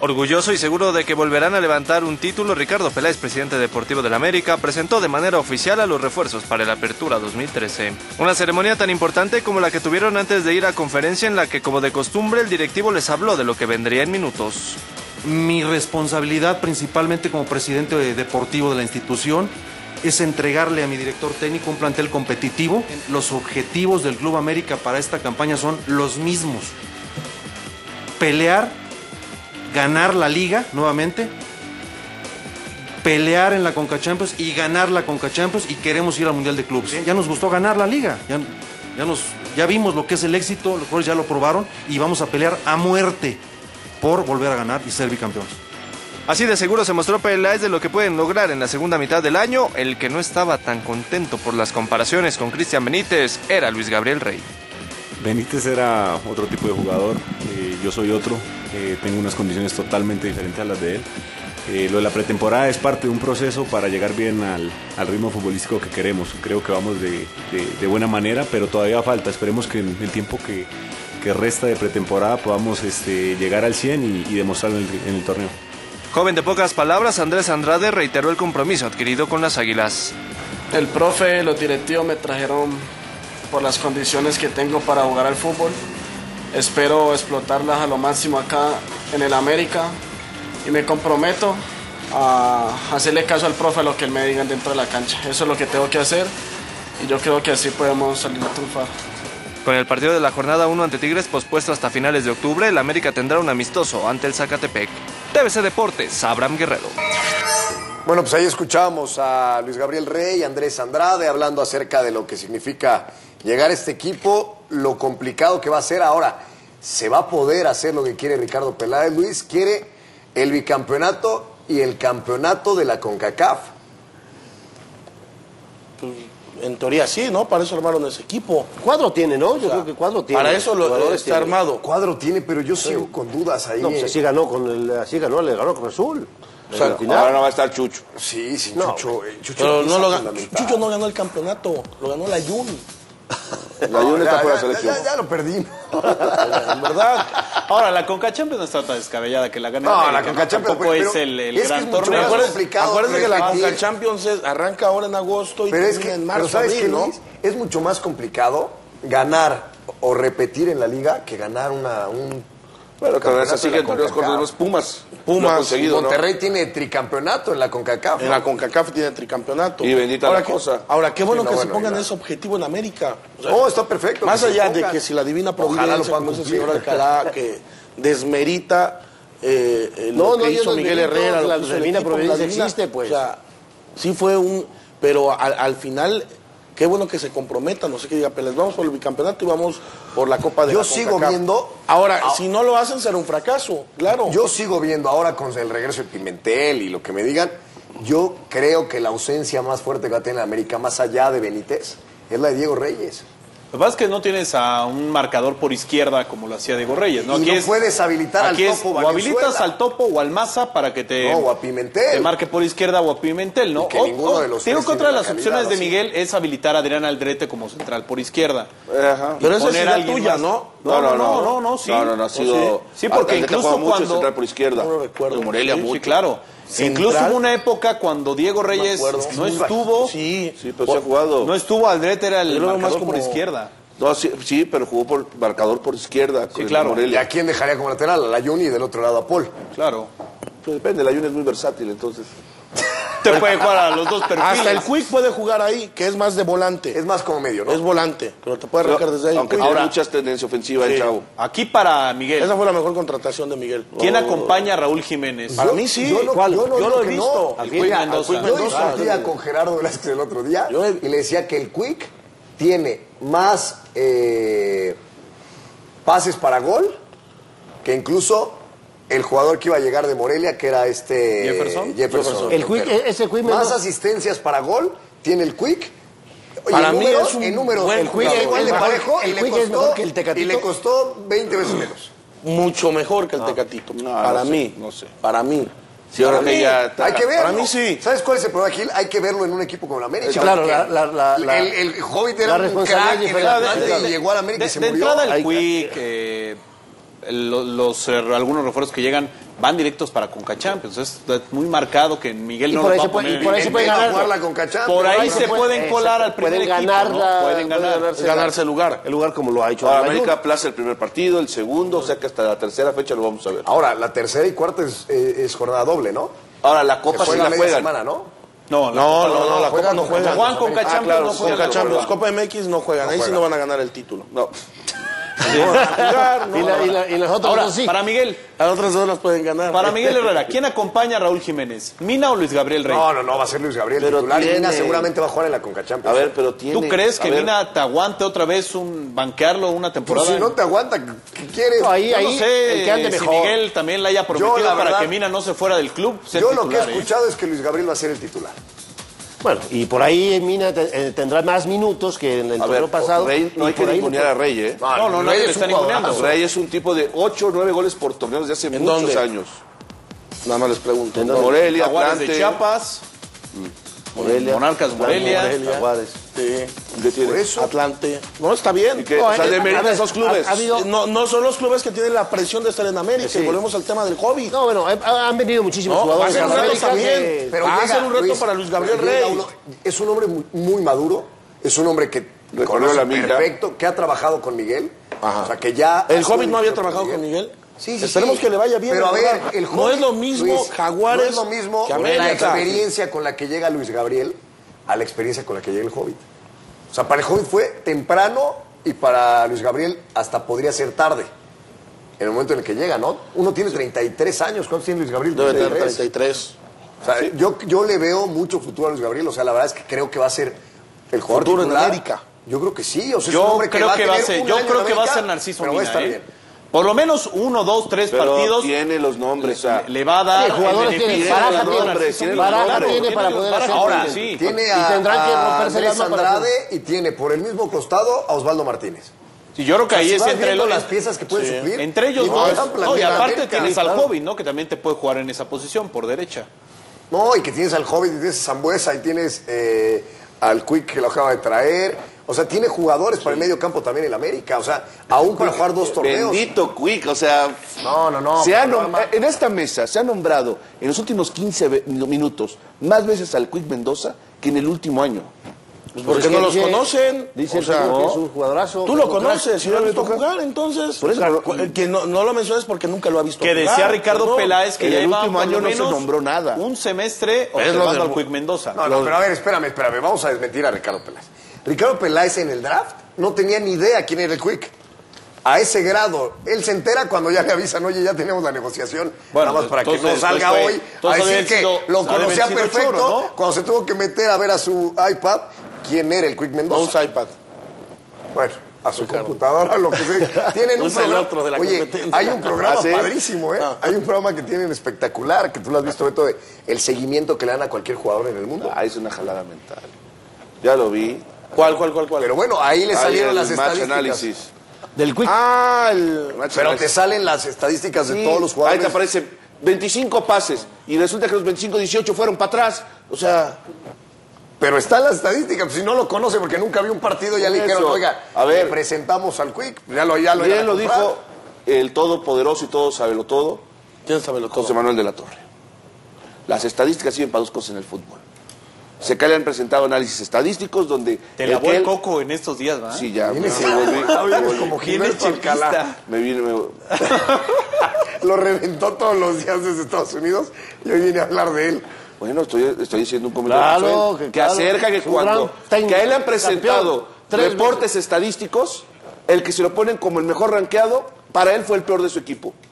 Orgulloso y seguro de que volverán a levantar un título, Ricardo Peláez, presidente deportivo del América, presentó de manera oficial a los refuerzos para la Apertura 2013. Una ceremonia tan importante como la que tuvieron antes de ir a conferencia en la que, como de costumbre, el directivo les habló de lo que vendría en minutos. Mi responsabilidad principalmente como presidente deportivo de la institución es entregarle a mi director técnico un plantel competitivo. Los objetivos del Club América para esta campaña son los mismos. Pelear, ganar la Liga nuevamente, pelear en la CONCACHAMPIONS y ganar la CONCACHAMPIONS, y queremos ir al Mundial de Clubes. Ya nos gustó ganar la Liga, ya vimos lo que es el éxito, los jugadores ya lo probaron y vamos a pelear a muerte por volver a ganar y ser bicampeones. Así de seguro se mostró Peláez de lo que pueden lograr en la segunda mitad del año. El que no estaba tan contento por las comparaciones con Cristian Benítez era Luis Gabriel Rey. Benítez era otro tipo de jugador, yo soy otro, tengo unas condiciones totalmente diferentes a las de él. Lo de la pretemporada es parte de un proceso para llegar bien al ritmo futbolístico que queremos. Creo que vamos de buena manera, pero todavía falta. Esperemos que en el tiempo que resta de pretemporada podamos llegar al 100 y demostrarlo en el torneo. Joven de pocas palabras, Andrés Andrade reiteró el compromiso adquirido con las Águilas. El profe, los directivos me trajeron por las condiciones que tengo para jugar al fútbol. Espero explotarlas a lo máximo acá en el América y me comprometo a hacerle caso al profe a lo que él me diga dentro de la cancha. Eso es lo que tengo que hacer y yo creo que así podemos salir a triunfar. Con el partido de la jornada 1 ante Tigres pospuesto hasta finales de octubre, el América tendrá un amistoso ante el Zacatepec. TVC Deportes, Abraham Guerrero. Bueno, pues ahí escuchábamos a Luis Gabriel Rey, Andrés Andrade, hablando acerca de lo que significa llegar a este equipo, lo complicado que va a ser. Ahora, ¿se va a poder hacer lo que quiere Ricardo Peláez, Luis? Quiere el bicampeonato y el campeonato de la CONCACAF. Pues, en teoría sí, ¿no? Para eso armaron ese equipo. Cuadro tiene, ¿no? Yo creo que Cuadro tiene. Para eso está armado. Cuadro tiene, pero yo sigo con dudas ahí. No, pues así ganó le ganó con Azul. O sea, ahora no va a estar Chucho. Sí, No, Chucho Pero no Chucho no ganó el campeonato, lo ganó la Jun. La Jun está por la selección. Ya lo perdí. En verdad. Ahora, la CONCACHAMPIONS no está tan descabellada que la gane. No, la CONCACHAMPIONS tampoco es el gran torneo. Acuérdense que la CONCACHAMPIONS arranca ahora en agosto y termina en marzo. Pero ¿sabes qué, ¿no? Luis? Es mucho más complicado ganar o repetir en la liga que ganar un... Bueno, que es así que los Pumas lo han conseguido, Monterrey tiene tricampeonato en la CONCACAF. En la CONCACAF tiene tricampeonato. Y bendita la cosa. Ahora, qué bueno que se pongan ese objetivo en América. O sea, está perfecto. Más allá de que si la divina providencia, como ese señor Alcalá, que desmerita lo que hizo Miguel Herrera. La divina providencia existe, pues. O sea, sí fue pero al final... Qué bueno que se comprometan, no sé qué diga Peláez, vamos por el bicampeonato y vamos por la Copa de la CONCACAF. Yo sigo viendo... Ahora, si no lo hacen será un fracaso, claro. Yo sigo viendo ahora con el regreso de Pimentel y lo que me digan, yo creo que la ausencia más fuerte que va a tener América, más allá de Benítez, es la de Diego Reyes. Lo que pasa es que no tienes a un marcador por izquierda como lo hacía Diego Reyes, ¿no? Y Aquí no puedes habilitar al Topo o habilitas al Topo o al Maza para que te... No, o a Pimentel. Te marque por izquierda o a Pimentel, ¿no? Que ninguno de los digo tres que otra de tiene las la opciones calidad, de ¿sí? Miguel es habilitar a Adrián Aldrete como central por izquierda. Ajá. Pero esa es poner a la alguien tuya, más. ¿no? No, sí. No, ha sido... Sí, porque Aldrete incluso juega mucho cuando... central por izquierda. No lo recuerdo. En Morelia Sí, mucho. claro. Central. Incluso hubo una época cuando Diego Reyes no estuvo... Sí, pero se ha jugado. No estuvo, Aldrete era el Yo lo veo marcador más por como- izquierda. No, sí, pero jugó por marcador por izquierda. Sí, claro. ¿Y Morelia. a quién dejaría como lateral? A la Juni y del otro lado a Paul. Claro. Pues depende, la Jun es muy versátil, entonces. Te puede jugar a los dos perfiles. hasta el Quick puede jugar ahí, que es más de volante. Es más como medio, ¿no? Es volante, pero te puede arrancar desde ahí. Aunque Ahora, tiene muchas tendencias ofensivas el chavo. Aquí para Miguel. esa fue la mejor contratación de Miguel. ¿Quién acompaña a Raúl Jiménez? Para mí sí. Yo no lo he digo que visto. no. Al Quick Mendoza. Yo discutía con Gerardo Velázquez el otro día Yo he- y le decía que el Quick tiene más pases para gol que incluso el jugador que iba a llegar de Morelia, que era Jefferson. El Quick, ese Quick Más Mendoza. asistencias para gol tiene el Quick. Oye, Para en mí números, es un en números, buen el Quick jugador. es igual de El parejo Quick es mejor que el Tecatito. y le costó 20 veces menos. Mucho mejor que el Tecatito. No, para no sé, mí. no sé. Para mí. Sí, ahora que ya está. Hay que verlo. Para mí sí. ¿Sabes cuál es el problema, Gil? Hay que verlo en un equipo como el América. Sí, claro, porque el Hobbit era la un crack responsabilidad en el es Atlante diferente. y llegó al América y se De murió. entrada el Quick algunos refuerzos que llegan van directos para Conca Champions. Es muy marcado que Miguel no por lo ahí va se a puede- poner. y por ahí se puede ganar. jugar la Conca Champions. Por ahí se se puede- pueden colar al primer pueden equipo, ganar ¿no? Pueden ganar. Ganarse el lugar. El lugar como lo ha hecho Ahora, el Bayern. América aplaza el primer partido, el segundo, o sea que hasta la tercera fecha lo vamos a ver. Ahora, la tercera y cuarta es jornada doble, ¿no? Ahora, la Se Copa sí juega la media juegan. semana, ¿no? No, La Copa no juega. Juan Conca Champions claro, no juega. Conca Champions, juega. Copa MX no juegan. Ahí sí no van a ganar el título. No. No van a jugar, no. Y las otras Ahora, dos sí. para Miguel, Las otras dos las pueden ganar. para Miguel Herrera, ¿quién acompaña a Raúl Jiménez? ¿Mina o Luis Gabriel Rey? No, va a ser Luis Gabriel Pero titular y tiene- Mina seguramente va a jugar en la Conca Champions. A ver, pero tiene... ¿Tú crees que a ver, Mina te aguante otra vez banquearlo una Pues temporada? si no te aguanta, ¿qué quieres? No, ahí, Yo no sé el que ande si mejor. Miguel también le haya prometido Yo, la para verdad, que Mina no se fuera del club ser Yo lo que he titular, ¿eh? escuchado es que Luis Gabriel va a ser el titular. Bueno, y por ahí Mina tendrá más minutos que en el A torneo ver, pasado. Rey, no y hay que por ahí ningunear a Rey, ¿eh? No, Rey nadie es le un está ninguneando. jugadorazo. Rey es un tipo de 8 o 9 goles por torneos de hace ¿En muchos dónde? años. Nada más les pregunto. Morelia, Jaguares de Atlante. Chiapas, Morelia, Monarcas Morelia. Jaguares. Sí. ¿Qué tiene? Por eso, Atlante. No, está bien. ¿Y qué? No, O sea, a demeritan ver, esos clubes. ha habido- No son los clubes que tienen la presión de estar en América. Sí. Y volvemos al tema del COVID. No, bueno, han venido muchísimos No, va a jugadores ser a un la reto América también. que- pero va a llega ser un reto para Luis Gabriel pero llega Rey. es un hombre muy maduro, es un hombre que Recorrió conoce la milla. perfecto, que ha trabajado con Miguel. Ajá. O sea, que ya... ¿El ha Hobbit no había sido trabajado con Miguel? Sí, Esperemos que le vaya bien. Pero a de ver, verdad. el no Hobbit, es lo mismo Luis, Jaguares no es lo mismo que la América. experiencia con la que llega Luis Gabriel a la experiencia con la que llega el Hobbit. O sea, para el Hobbit fue temprano y para Luis Gabriel hasta podría ser tarde. En el momento en el que llega, ¿no? Uno tiene 33 años. ¿Cuántos tiene Luis Gabriel? Debe tener 33. 33. O sea, yo le veo mucho futuro a Luis Gabriel. O sea, la verdad es que creo que va a ser el jugador Futuro en titular. América. Yo creo que sí. O sea, es un Yo hombre creo que va a tener ser, un yo año creo en que va a América, ser Narciso pero va a Mina, estar ¿eh? bien. Por lo menos 1, 2, 3 Pero partidos tiene los nombres, o sea, le va a dar Sí, jugadores el tiene, beneficio Baraja de la tiene, Narciso tiene Mina. Baraja Claro, tiene para poder Baraja, hacer ahora goles. sí. Tiene Y tendrán que romperse el Andrés alma para Andrade y tiene por el mismo costado a Osvaldo Martínez. Sí, yo creo que ahí Si es vas entre viendo los las piezas que pueden suplir. entre ellos y dos. dejan No, y plantear a aparte América. tienes al Claro. Hobbit, ¿no? Que también te puede jugar en esa posición por derecha. No, y que tienes al Hobbit, y tienes a Zambuesa, y tienes al Quick que lo acaba de traer. O sea, tiene jugadores para el medio campo también en América. O sea, aún para jugar 2 torneos. Bendito Quick, o sea... No. Se ha pero en esta mesa se ha nombrado en los últimos 15 minutos más veces al Quick Mendoza que en el último año. Pues porque no los conocen. Dice O sea, que es un jugadorazo. tú lo un crack. conoces, si lo has visto jugar, entonces. Por eso, el que no lo menciones porque nunca lo ha visto Que jugar. decía Ricardo Perdón. Peláez que en ya el iba último por lo año no se menos nombró nada. un semestre lo observando del- al Quick Mendoza. No, pero a ver, espérame. Vamos a desmentir a Ricardo Peláez. Ricardo Peláez en el draft no tenía ni idea quién era el Quick. A ese grado, él se entera cuando ya le avisan, oye, ya tenemos la negociación, Bueno, nada más para que no entonces, salga pues, hoy a entonces decir había que sido- lo había conocía sido perfecto, choro, ¿no? cuando se tuvo que meter a ver a su iPad quién era el Quick No Mendoza. usa iPad. Bueno, a su computadora, lo que sea. Tienen un Usa el programa. otro de la Oye, competencia. hay un programa ¿Ah, sí? padrísimo, ¿eh? Hay un programa que tienen espectacular, que tú lo has visto, Beto, de el seguimiento que le dan a cualquier jugador en el mundo. Ah, es una jalada mental. Ya lo vi. ¿Cuál? Pero bueno, ahí le salieron las match estadísticas. análisis. Del Quick. El Match Pero te análisis. salen las estadísticas de Sí, todos los ahí jugadores. te aparece 25 pases y resulta que los 25, 18 fueron para atrás. O sea, Pero están las estadísticas, pues, si no lo conoce porque nunca vio un partido, ya le Eso. dijeron, oiga, A ver. le presentamos al Quick, ya lo bien iban a lo comprar. dijo el todopoderoso y todo sabelo todo, ¿Quién sabe lo todo? José Manuel de la Torre. Las estadísticas sirven para 2 cosas en el fútbol. Se le han presentado análisis estadísticos donde... Te lavó que el él- coco en estos días, ¿verdad? Sí, ya. Vienes, me volví. vienes como ¿Quién es Gilberto Alcalá. chepista? Me vine... Lo reventó todos los días desde Estados Unidos y hoy viene a hablar de él. Bueno, estoy diciendo un comentario Claro, que claro. acerca que Es un cuando gran técnico, que a él le han presentado campeón, 3 reportes estadísticos, el que se lo ponen como el mejor rankeado, para él fue el peor de su equipo.